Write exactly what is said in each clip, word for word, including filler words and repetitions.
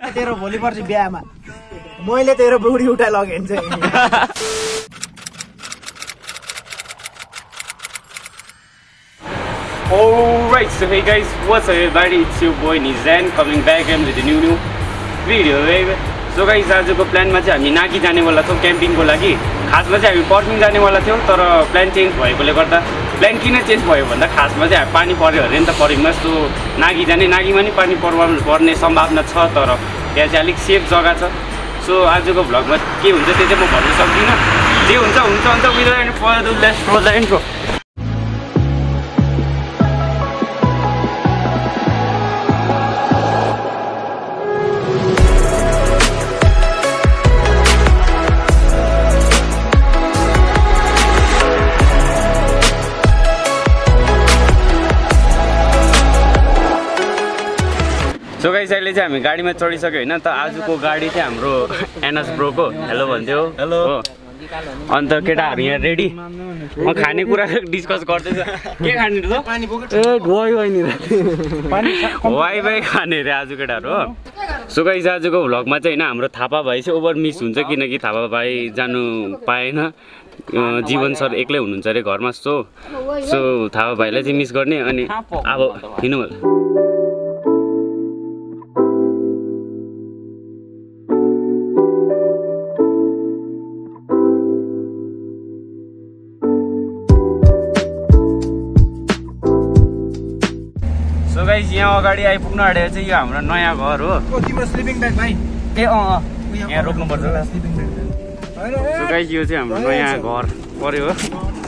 तेरो भोलि पर्छ बिहामा मैले तेरो बुढी उठा लगेन चाहिँ Alright, so hey guys, what's up everybody? It's your boy Nizan coming back again with a new new video. So guys, आजको प्लानमा चाहिँ हामी नागी जानेवाला छौँ क्याम्पिङको लागि। खासमा चाहिँ हामी पर्मिङ जानेवाला थियौँ तर प्लान चेन्ज भएकोले गर्दा प्लान किन चेन्ज भयो भन्दा खासमा चाहिँ हामी पानी पर्यो अरे नि त पर्मिङमा। सो नागी जाने नागीमा नि पानी पर्नु पर्ने सम्भावना छ तर त्यहाँ चाहिँ अलिक सेफ जग्गा छ। सो आजको भ्लगमा के हुन्छ त्यो चाहिँ म भन्न सक्दिनँ। जे हुन्छ हुन्छ हुन्छ without any further let's roll the intro. So guys अहिले चाहिँ हामी गाडीमा चढिसक्यो होइन त आजको गाडी चाहिँ हाम्रो एनएस ब्रोको हेलो भन्थ्यो हेलो अन्त केटाहरू यहाँ रेडी म खानेकुरा डिस्कस गर्दैछ के खाने त वाइ वाइ खाने रे आज केटाहरू हो। सो गाइस आजको भ्लगमा चाहिँ होइन हाम्रो थापा भाइ चाहिँ ओभर मिस हुन्छ किनकि थापा भाइ जानु पाएन जीवन सर एक्लै हुनुहुन्छ अरे घरमा। सो सो थापा भाइलाई चाहिँ मिस गर्ने अनि अब हिँड्नु होला। यहाँ अगाडि आइपुग्नु आँटेको चाहिँ यो हाम्रो नयाँ घर हो। तिम्रो स्लिपिङ ब्याग भाइ ए अँ यहाँ रोक्नुपर्छ होला। सो गाइस यो चाहिँ हाम्रो नयाँ घर पर्यो हो।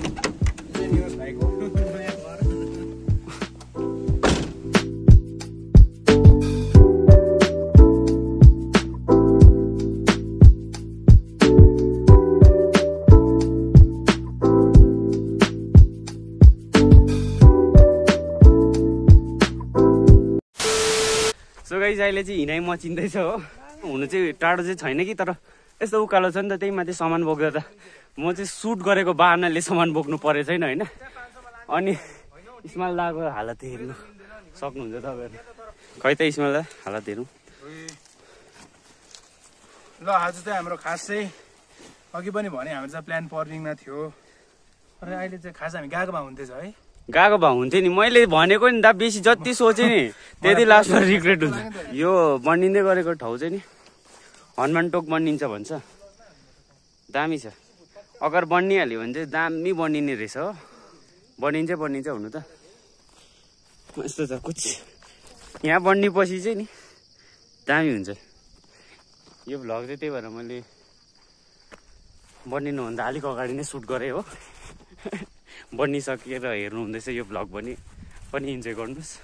सो गाइस अहिले चाहिँ हिँडाइ मचिँदैछ हो। हुनु चाहिँ टाढो चाहिँ छैन कि तर यस्तो उकालो छ नि त त्यही माथि सामान बोक्दा त म चाहिँ सुट गरेको बाहनाले सामान बोक्नु परेको छैन होइन। अनि इस्माइल दाको हालत हेर्नु सक्नुहुन्छ तपाईँहरू। खै त इस्माइल दा हालत हेरौँ ल। आज चाहिँ हाम्रो खास चाहिँ अघि पनि भने हाम्रो चाहिँ प्लान पर्मिङमा थियो र अहिले चाहिँ खास हामी गएको भए हुन्थेछ है। गएको भए हुन्थ्यो नि मैले भनेको नि दा बेसी जति सोचेँ नि त्यति लास्टमा रिग्रेट हुन्छ। यो बनिँदै गरेको ठाउँ चाहिँ नि हनुमान टोक बनिन्छ भन्छ दामी छ। अगर बनिहाल्यो भने चाहिँ दामी बनिने रहेछ हो। बनिन्छ बनिन्छ हुनु त यस्तो छ कुछ यहाँ बनिएपछि चाहिँ नि दामी हुन्छ। यो भ्लग चाहिँ त्यही भएर मैले बनिनुभन्दा अलिक अगाडि नै सुट गरेँ हो। बनिसकेर हेर्नु हुँदैछ यो भ्लग पनि पनि इन्जोय गर्नुहोस्।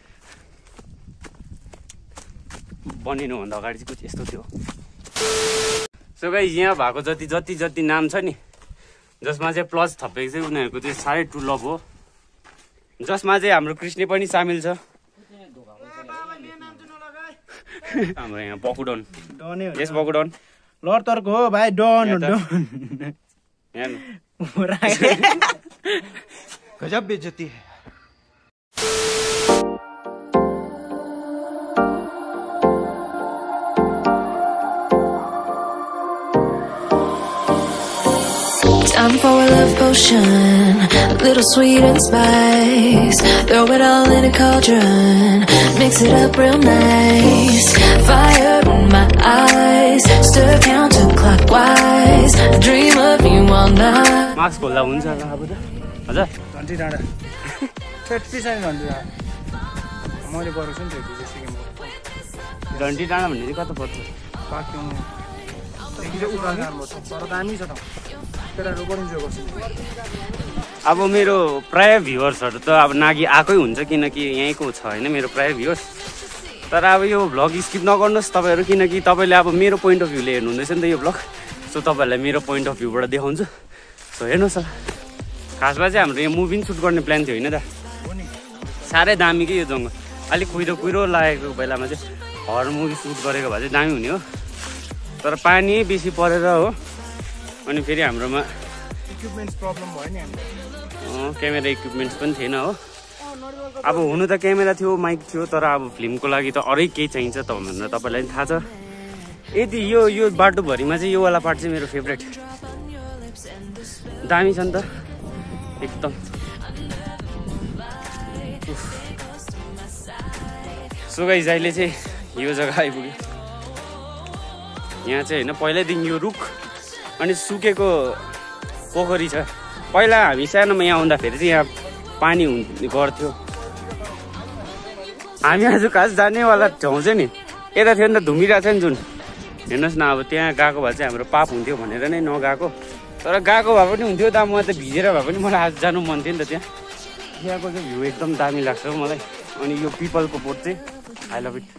बनिनुभन्दा अगाडि चाहिँ कुछ यस्तो थियो। सो गाइस यहाँ भएको जति जति जति नाम छ नि जसमा चाहिँ प्लस थपेको चाहिँ उनीहरूको चाहिँ साह्रै टु लभ हो जसमा चाहिँ हाम्रो कृष्ण पनि सामेल छ। हाम्रो यहाँ बकुडन यस बकुडन लडतर्को हो भाइ डन डन गजब बेइज्जती है। Time for a love potion, a little sweet and spice. Throw it all in a cauldron, mix it up real nice. Fire in my eyes, stir counterclockwise. Dream of you all night. Mask खोल्दा हुन्छ होला अब त हजुर घन्टी डाँडा त्यति चाहिँ घन्टी डाँडा मैले गरेको छु नि त्यो सेकेन्ड घन्टी डाँडा भन्ने चाहिँ कता पर्छ पाक्यौँ तर दामी छ त केटाहरू गरिन्जोय गर्छु। अब मेरो प्राय भ्युवर्सहरू त अब नागी आएकै हुन्छ किनकि यहीँको छ होइन मेरो प्राय भ्युवर्स। तर अब यो भ्लग स्किप नगर्नुहोस् तपाईँहरू किनकि तपाईँले अब मेरो पोइन्ट अफ भ्यूले हेर्नुहुँदैछ नि त यो भ्लग। सो तपाईँहरूलाई मेरो पोइन्ट अफ भ्यूबाट देखाउँछु। सो हेर्नुहोस् खासमा चाहिँ हाम्रो यहाँ मुभी सुट गर्ने प्लान थियो होइन त साह्रै दामी कि यो जङ्गल अलिक कुहिरो कुहिरो लागेको बेलामा चाहिँ हर मुभी सुट गरेको भए चाहिँ दामी हुने हो। तर पानी बेसी परेर हो अनि फेरि हाम्रोमा इक्विपमेन्ट्स प्रब्लम भयो नि हामीलाई क्यामेरा इक्विपमेन्ट्स पनि थिएन हो। अब हुनु त क्यामेरा थियो, माइक थियो, तर अब फिल्मको लागि त अरू केही चाहिन्छ त भनेर तपाईँलाई पनि थाहा छ। यदि यो यो बाटोभरिमा चाहिँ यो वाला पार्ट चाहिँ मेरो फेभरेट, दामी छ नि त एकदम। सो गाइस अहिले चाहिँ यो जग्गा आइपुग्यो। यहाँ चाहिँ होइन पहिल्यैदेखि यो रुख अनि सुकेको पोखरी छ। पहिला हामी सानोमा यहाँ आउँदाखेरि चाहिँ यहाँ पानी हुने गर्थ्यो। हामी आज खास जानेवाला ठाउँ चाहिँ नि यता थियो नि त, धुमिरहेको छ नि जुन, हेर्नुहोस् न। अब त्यहाँ गएको भए चाहिँ हाम्रो पाप हुन्थ्यो भनेर नै नगएको, तर गएको भए पनि हुन्थ्यो त। म त भिजेर भए पनि मलाई आज जानु मन थियो नि त। त्यहाँ त्यहाँको चाहिँ भ्यू एकदम दामी लाग्छ मलाई। अनि यो पिपलको बोट चाहिँ आई लभ इट।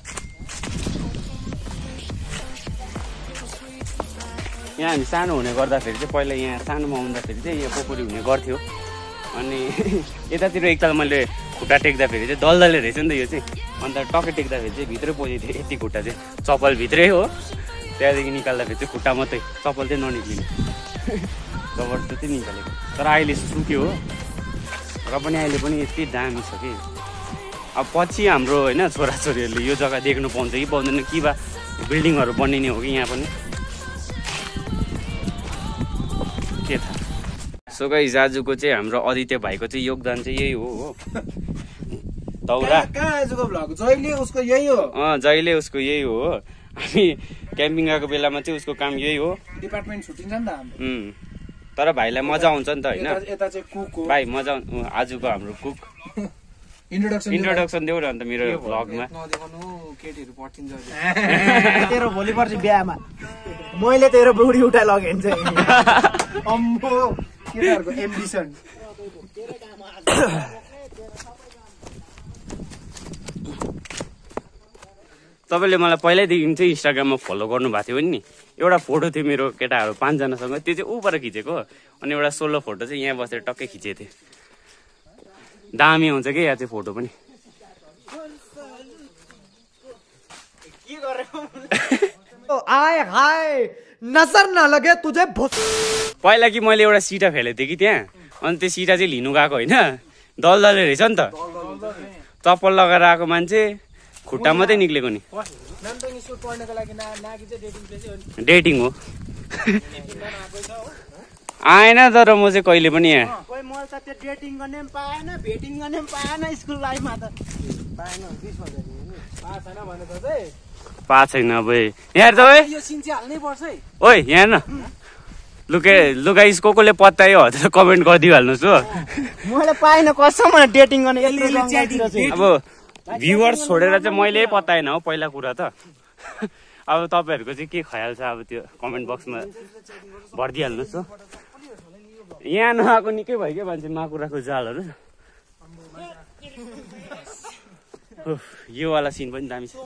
यहाँ हामी सानो हुने गर्दाखेरि चाहिँ पहिला यहाँ सानोमा आउँदाखेरि चाहिँ यहाँ पोखरी हुने गर्थ्यो। अनि यतातिर एकताल मैले खुट्टा टेक्दाखेरि चाहिँ दलदले रहेछ नि त यो चाहिँ। अन्त टक्कै टेक्दाखेरि चाहिँ भित्रै पसेको थियो यति खुट्टा चाहिँ, चप्पल भित्रै हो। त्यहाँदेखि निकाल्दाखेरि चाहिँ खुट्टा मात्रै, चप्पल चाहिँ ननिक्लिने, जबरजस्ती निकालेको। तर अहिले सुक्यो हो, र पनि अहिले पनि यति दामी छ कि। अब पछि हाम्रो होइन छोराछोरीहरूले यो जग्गा देख्नु पाउँछ कि पाउँदैन कि बा बिल्डिङहरू बनिने हो कि यहाँ पनि के थाहा। सो गाइस आजको चाहिँ हाम्रो आदित्य भाइको चाहिँ योगदान चाहिँ यही हो हो दौरा जहिले उसको यही हो। अँ जहिले उसको यही हो। हामी क्याम्पिङ गएको बेलामा चाहिँ उसको काम यही हो। डिपार्टमेन्ट छुट्टिन्छ नि त हाम्रो। तर भाइलाई मजा आउँछ नि त होइन। यता चाहिँ कुक हो भाइ मजा आजको हाम्रो कुक। इन्ट्रोडक्सन इन्ट्रोडक्सन देऊ न अन्त मेरो भ्लगमा। केटीहरू पठिन्छ तेरो भोलि पर्छ बिहामा मैले तेरो बुढी उठा लगेँ चाहिँ। अम्बो केटाहरूको एम्बिसन। तपाईँले मलाई पहिल्यैदेखि चाहिँ इन्स्टाग्राममा फलो गर्नुभएको थियो नि। एउटा फोटो थियो मेरो केटाहरू पाँचजनासँग, त्यो चाहिँ ऊपर खिचेको। अनि एउटा सोलो फोटो चाहिँ यहाँ बसेर टक्कै खिचेको थिएँ। दामी हुन्छ कि यहाँ चाहिँ फोटो पनि। आए हाय नजर नलगे तुझे। पहिला कि मैले एउटा सिटा फेलेको थिएँ कि त्यहाँ, अनि त्यो सिटा चाहिँ लिनु गएको होइन, दलदले रहेछ नि त। चप्पल लगाएर आएको मान्छे खुट्टा मात्रै निक्लेको नि। डेटिङ हो आएन तर म चाहिँ कहिले पनि यहाँ डेटिङ गर्ने पनि पाएन, भेटिङ गर्ने पनि पाएन स्कुल लाइफमा त पाएन। पा छैन अब यहाँ त। यो सिन चाहिँ हाल्नै पर्छ है। ओइ यहाँ न लुके लुगाइस को कोले पत्तायो भनेर कमेन्ट गरिदिइहाल्नुहोस् हो। मैले पाएन कसम डेटिङ गर्ने। अब भ्युवर्स छोडेर चाहिँ मैले पत्ताएन हो पहिला कुरा त। अब तपाईँहरूको चाहिँ के ख्याल छ अब त्यो कमेन्ट बक्समा भरिदिइहाल्नुहोस् हो। यहाँ नआएको निकै भयो क्या मान्छे माकुराको जालहरू। यो वाला सिन पनि दामी छ।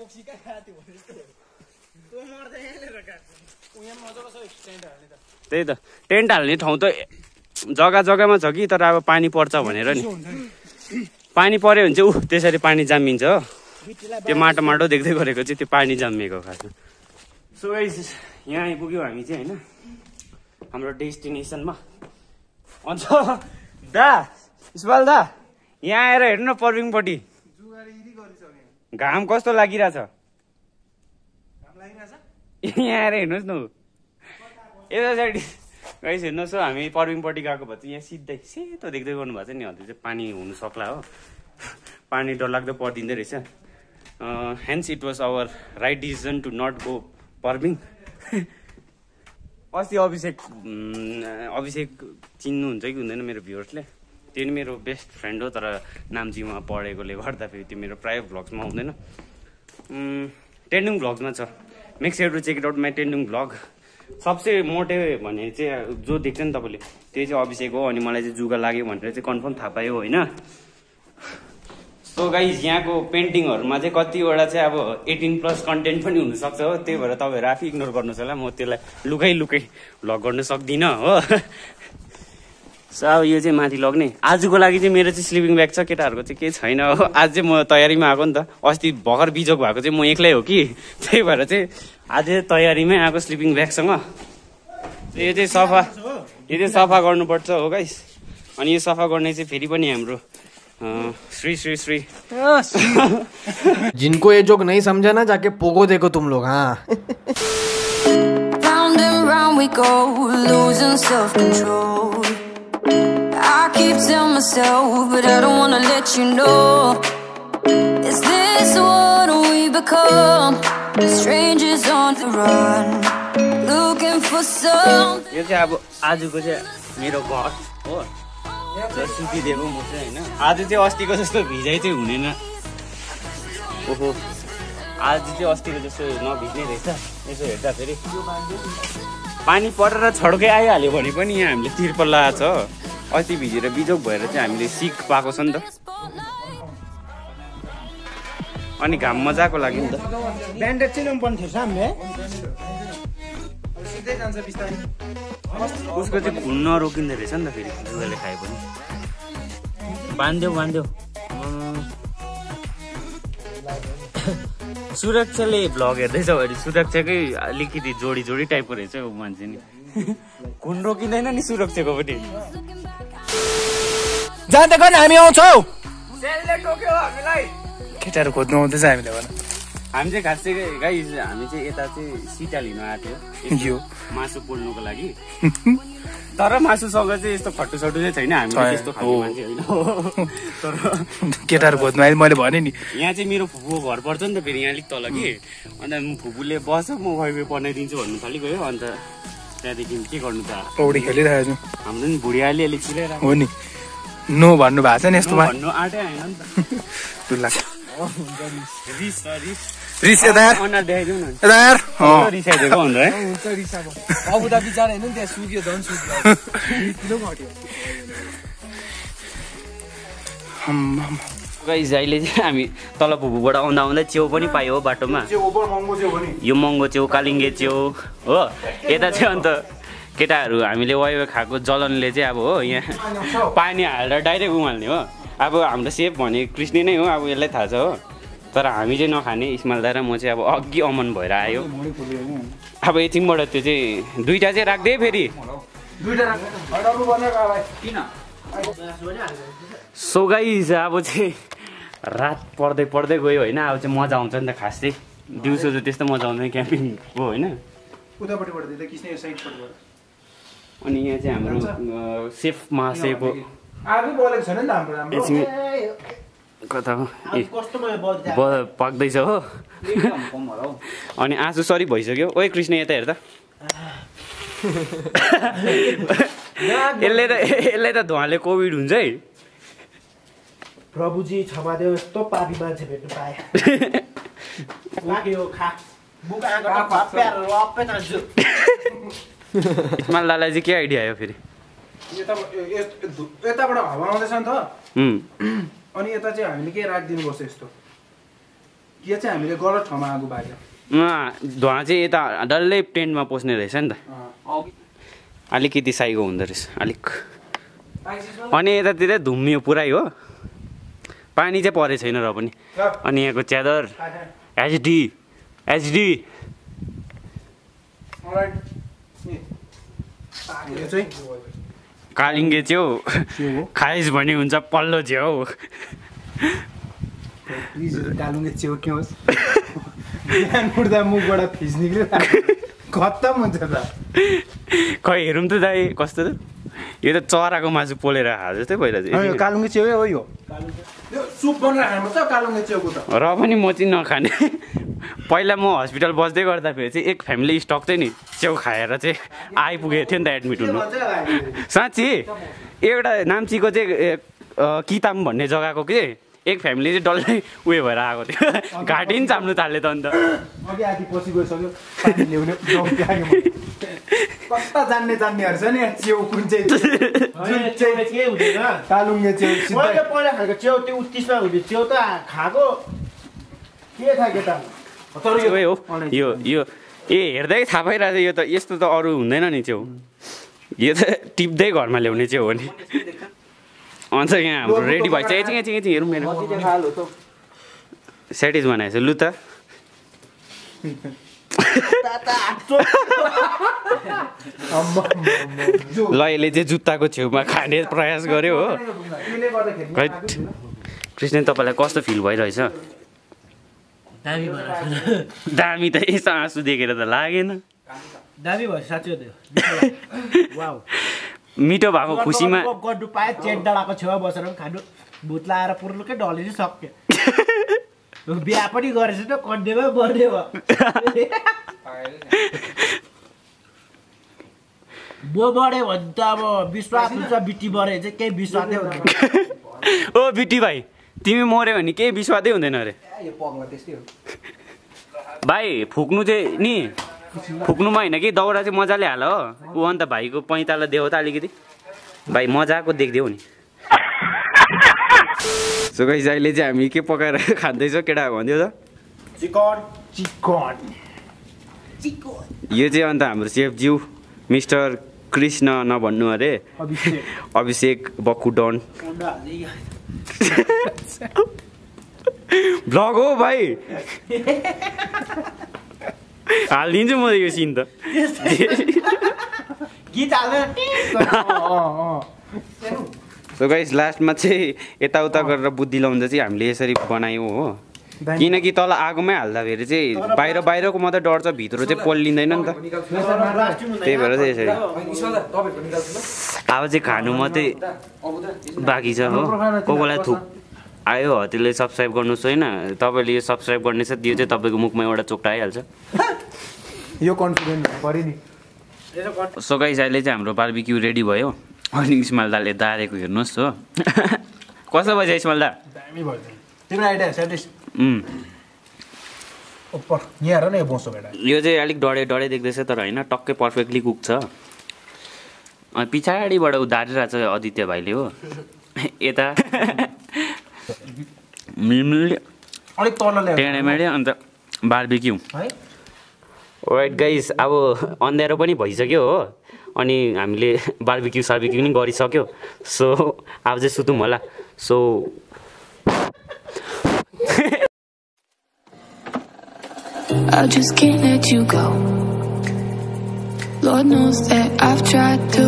त्यही त टेन्ट हाल्ने ठाउँ त जग्गा जग्गामा छ कि, तर अब पानी पर्छ भनेर नि। पानी पर्यो भने चाहिँ ऊ त्यसरी पानी जामिन्छ हो। त्यो माटो माटो देख्दै गरेको चाहिँ त्यो पानी जम्मिएको खासमा। सो गाइस यहाँ आइपुग्यो हामी चाहिँ होइन हाम्रो डेस्टिनेसनमा। अन्त दा इस्माइल दा यहाँ आएर हेर्नु न पर्विङपट्टि घाम कस्तो लागिरहेछ। यहाँ आएर हेर्नुहोस् न यता साइड गाइस हेर्नुहोस् हो। हामी पर्विङपट्टि गएको भए चाहिँ यहाँ सिधै सेतो देख्दै गर्नु भएको छ नि, हजुर चाहिँ पानी हुनु सक्ला हो। पानी डरलाग्दो परिदिँदै रहेछ। Hence it was our right decision to not go पर्विङ। अस्ति अभिषेक अभिषेक चिन्नुहुन्छ कि हुँदैन मेरो भ्युवर्सले, त्यो नि मेरो बेस्ट फ्रेन्ड हो। तर नाम्चीमा पढेकोले गर्दाखेरि त्यो मेरो प्रायः भ्लग्समा आउँदैन, टेन्डुङ भ्लग्समा छ। Make sure to check it out my Tendung vlog. सबसे मोटे भने चाहिँ जो देख्छ नि तपाईँले त्यो चाहिँ अभिषेक हो। अनि मलाई चाहिँ जुगा लाग्यो भनेर चाहिँ कन्फर्म थाहा पायो होइन। सो गाइज यहाँको पेन्टिङहरूमा चाहिँ कतिवटा चाहिँ अब एटिन प्लस कन्टेन्ट पनि हुनसक्छ हो। त्यही भएर तपाईँहरू आफै इग्नोर गर्नुहोस् होला, म त्यसलाई लुकै लुकै भ्लग गर्न सक्दिनँ हो। सो अब यो चाहिँ माथि लग्ने। आजको लागि चाहिँ मेरो चाहिँ स्लिपिङ ब्याग छ, केटाहरूको चाहिँ केही छैन हो। आज चाहिँ म तयारीमा आएको नि त। अस्ति भर्खर बिजोग भएको चाहिँ म एक्लै हो कि, त्यही भएर चाहिँ आज तयारीमै आएको स्लिपिङ ब्यागसँग। यो चाहिँ सफा यो चाहिँ सफा गर्नुपर्छ हो गाइस। अनि यो सफा गर्ने चाहिँ फेरि पनि हाम्रो श्री श्री श्री जिनको ये जोक नहीं समझा ना जाके पोगो देखो तुम लोग हाँ Round and round we go, losing self-control. I keep telling myself, but I don't wanna let you know. Is this what we become? Strangers on the run, looking for something. यो चाहिँ अब आजको चाहिँ मेरो घर हो सुतिदिएको म चाहिँ होइन आज चाहिँ अस्तिको जस्तो भिजाइ चाहिँ हुँदैन ओहो आज चाहिँ अस्तिको जस्तो नभिज्ने रहेछ यसो हेर्दा फेरि पानी परेर छड्कै आइहाल्यो भने पनि यहाँ हामीले तिर्पल लगाएको छ अस्ति भिजेर बिजोक भएर चाहिँ हामीले सिक पाएको छ नि त अनि घाम मजाको लाग्यो नि त ब्यान्डेड चाहिँ पर्ने थियो सामने उसको चाहिँ खुन नरोकिँदो रहेछ नि त फेरि जुगाले खाए पनि बान्ध्यो बान्ध्यो सुरक्षाले भ्लग हेर्दैछ भने सुरक्षाकै अलिकति जोडी जोडी टाइपको रहेछ ऊ मान्छे नि खुन रोकिँदैन नि सुरक्षाको पनि जाँदै गर्न हामी आउँछौ केटाहरू खोज्नु आउँदैछ हामीले भन हामी चाहिँ खास चाहिँ गाइस हामी चाहिँ यता चाहिँ सिटा लिन आएको थियो मासु पोल्नुको लागि तर मासुसँग चाहिँ यस्तो खट्टु सट्टु चाहिँ छैन हामी त्यस्तो खालको मान्छे होइन तर केटाहरू खोज्नु आयो मैले भने नि यहाँ चाहिँ मेरो फुपूको घर पर्छ नि त फेरि यहाँ अलिक तल कि अन्त फुपूले बस म वाइफाई बनाइदिन्छु भन्नु थालि गयो अन्त त्यहाँदेखि के गर्नु त पौडी खेलिरहेको छु हाम्रो नि बुढियाले अलिक चिलाइरहेको हो नि नो भन्नु भएको छ नि यस्तोमा भन्नु आँटै होइन नि त रिस रिस रिस यता अनुहार देखाइदिउँ न यता यार रिसाइदिएको हुन्छ है हुन्छ रिसाको अब त बिचार होइन नि त्यहाँ सुक्यो झन् सुक्यो घट्यो गाइस अहिले चाहिँ हामी तल फुपूबाट आउँदा आउँदा च्याउ पनि पायो हो बाटोमा यो महँगो च्याउ कालिङ्गे च्याउ हो यता चाहिँ अन्त केटाहरू हामीले वाइवा खाएको जलनले चाहिँ अब हो यहाँ पानी हालेर डाइरेक्ट उमाल्ने हो अब हाम्रो सेफ भने कृष्ण नै हो अब यसलाई थाहा छ हो तर हामी चाहिँ नखाने इस्माइल दा र म चाहिँ अब अघि अमन भएर आयो अब एकछिनबाट त्यो चाहिँ दुईवटा चाहिँ राख्दै फेरि सो गाइस अब चाहिँ रात पर्दै पर्दै गयो होइन अब चाहिँ मजा आउँछ नि त खास चाहिँ दिउँसो चाहिँ त्यस्तो मजा आउँदैन क्याम्पिङको होइन अनि यहाँ चाहिँ हाम्रो सेफ महासेफको कता हो ए पाक्दैछ हो अनि आँसु सरी भइसक्यो ओए कृष्ण यता हेर्दा यसले त यसले त धुवाले कोभिड हुन्छ है प्रभुजी क्षमादेव यस्तो पापी मान्छे भेट्नु पाए लाग्यो खा बुक आँको प्यार रप्पै चाहन्छु इस्माइल दालाई चाहिँ के आइडिया आयो फेरि यताबाट हावा आउँदैछ नि त अनि यता चाहिँ हामीले के राखिदिनुपर्छ यस्तो के चाहिँ हामीले गलत ठाउँमा आगो बाल्यो धुवा चाहिँ यता डल्लै टेन्टमा पस्ने रहेछ नि त अलिकति साइगो हुँदो रहेछ अलिक अनि यतातिर धुम्मियो पुरै हो पानी चाहिँ परेको छैन र पनि अनि यहाँको च्यादर एचडी एचडी कालिङ्गे च्याउ खाइस भने हुन्छ पल्लो च्याउ कालुङ्गे च्याउ के होस् बिहान उठ्दा मुखबाट फिज निक्लिरहेको खत्तम हुन्छ त खै हेरौँ त दाइ कस्तो त यो त चराको मासु पोलेर खाएको जस्तै भइरहेको छ कालुङ्गे च्याउ हो यो सुप बनाएर खानुपर्छ कालुङ्गे च्याउको त र पनि म चाहिँ नखाने पहिला म हस्पिटल बस्दै गर्दाखेरि चाहिँ एक फ्यामिली स्टक चाहिँ नि च्याउ खाएर चाहिँ आइपुगेको थियो नि त एडमिट हुनु साँच्ची एउटा नाम्चीको चाहिँ किताम भन्ने जग्गाको के एक फ्यामिली चाहिँ डल्लै उयो भएर आएको थियो घाँटी पनि चाम्नु थाल्यो त अन्त अघि आधी पछि गइसक्यो पानी ल्याउने कस्ता जान्ने जान्नेहरू छ नि च्याउ कुन चाहिँ के हुँदैन कालुङ्गे च्याउ मैले पहिला खाएको च्याउ त्यो उत्तिसमा हुने च्याउ त खाएको के थाहा के त हो यो यो ए हेर्दै थाहा पाइरहेको यो त यस्तो त अरू हुँदैन नि च्याउ यो त टिप्दै घरमा ल्याउने च्याउ हो नि अन्त यहाँ हाम्रो रेडी भइसक्यो एकछिन एकछिन एकछिन हेरौँ मेरो सेटिज बनाएछ लु त ल यसले चाहिँ जुत्ताको छेउमा खाने प्रयास गर्यो हो कृष्ण तपाईँलाई कस्तो फिल भइरहेछ? दामी भएर दामी त यस्तो आँसु देखेर त लागेन। दामी भयो साँच्चै हो त्यो। वाउ मिठो भएको खुसीमा गड्डु पाए चेट डाँडाको छेउमा बसेर पनि खानु भुत लाएर पुर्लुकै ढलिनै सक्यो। बिहा पनि गरेछ त कन्डेमा बर्ने भयो। म बढ्यो भने त अब विश्वास हुन्छ, बिटी बढ्यो चाहिँ केही विश्वासै हुँदैन। ओ बिटी भाइ तिमी मऱ्यो भने केही विश्वासै हुँदैन अरे भाइ। फुक्नु चाहिँ नि फुक्नुमा होइन कि दाउरा चाहिँ मजाले हाल हो। ऊ अन्त भाइको पैँताला देऊ त अलिकति भाइ मजाको देख्देऊ नि। सो गाइस अहिले चाहिँ हामी के पकाएर खाँदैछौँ केटा भनिदियो त? Chicken chicken chicken. यो चाहिँ अन्त हाम्रो सेफज्यू मिस्टर कृष्ण नभन्नु अरे, अभिषेक बक्कु डन भ्लग हो भाइ। हालिदिन्छु म यो सिन त। गीत हाल्दैन। सो गाइस लास्टमा चाहिँ यताउता गरेर बुद्धि लाउँदा चाहिँ हामीले यसरी बनायौँ हो। किनकि तल आगोमै हाल्दाखेरि चाहिँ बाहिर बाहिरको मात्रै डढ्छ, भित्र चाहिँ पोलिँदैन नि त। त्यही भएर चाहिँ यसरी अब चाहिँ खानु मात्रै बाँकी छ हो। को कोलाई थुक आयो हो त्यसले सब्सक्राइब गर्नुहोस् होइन। तपाईँले यो सब्सक्राइब गर्ने छ त्यो चाहिँ तपाईँको मुखमा एउटा चोक्टा आइहाल्छ। यो कन्फिडेन्ट पऱ्यो नि। सो गाइस अहिले चाहिँ हाम्रो बार्बिक्यू रेडी भयो। अनि इस्माइल दाले दारेको हेर्नुहोस् हो। कस्तो भएछ इस्माइल दा? दामी भयो तिम्रो आइडिया स्याटिस उपर यहाँ हेर न यो बोसो बेटा। यो चाहिँ अलिक डढे डढे देख्दैछ तर होइन टक्कै पर्फेक्टली कुक छ। अनि पछाडिबाट ऊ दारिरहेको छ आदित्य भाइले हो। यता अलिक तल टेढेमेढे अन्त बार्बिक्यू। राइट गाइस अब अँध्यारो पनि भइसक्यो हो। अनि हामीले बार्बिक्यू सार्बिक्यू पनि गरिसक्यो। सो अब चाहिँ सुतौँ होला। So I just can't let you go. Lord knows that I've tried to.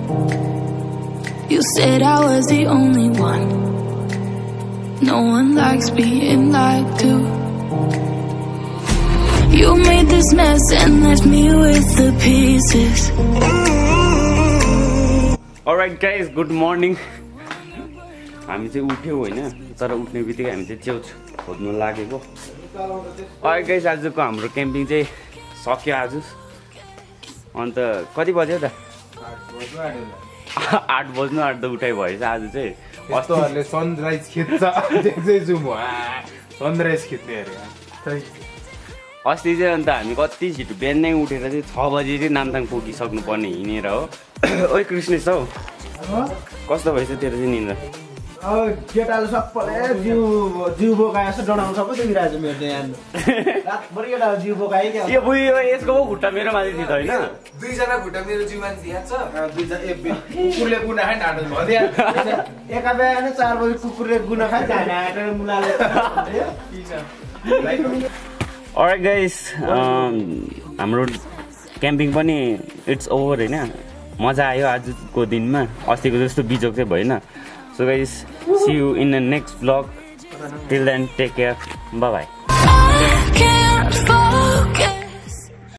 You said I was the only one. No one likes being lied to. You made this mess and left me with the pieces. Alright guys, good morning. हामी चाहिँ उठ्यौँ होइन, तर उठ्ने बित्तिकै हामी चाहिँ च्याउ खोज्नु लागेको। Alright guys, आजको हाम्रो क्याम्पिङ चाहिँ सक्यो आज। अन्त कति बज्यो त? आठ बज्नु आठ त उठाइ भएछ आज चाहिँ। अस्तिहरूले सनराइज खिच्छ देख्दै छु म। सनराइज खिच्ने अरे अस्ति चाहिँ अन्त हामी कति छिटो बिहानै उठेर चाहिँ छ बजी चाहिँ नामथाङ पुगिसक्नु पर्ने हिँडेर हो। ओइ कृष्णेश हौ कस्तो भएछ तेरो चाहिँ निन्द्रा? केटाले सबैले जिउ जिउ बोकाए जस्तो डढाउनु सबै देखिरहेको छ मेरो यहाँ। रातभरि केटा जिउ बोकाए क्या। यो बुइ यसको पो खुट्टा मेरो माथि थियो होइन? दुईजना खुट्टा मेरो जिउ माथि दिएको छ। दुईजना कुकुरले गुना खाइ ढाँडो भदिया। एका बिहान चार बजी कुकुरले गुना खाइ ढाँडेर मुलाले। अलराइट गाइस, हाम्रो क्याम्पिङ पनि इट्स ओभर होइन। मजा आयो आजको दिनमा, अस्तिको जस्तो बिजोग चाहिँ भएन। So guys, see you in the next vlog. Till then, take care. Bye bye.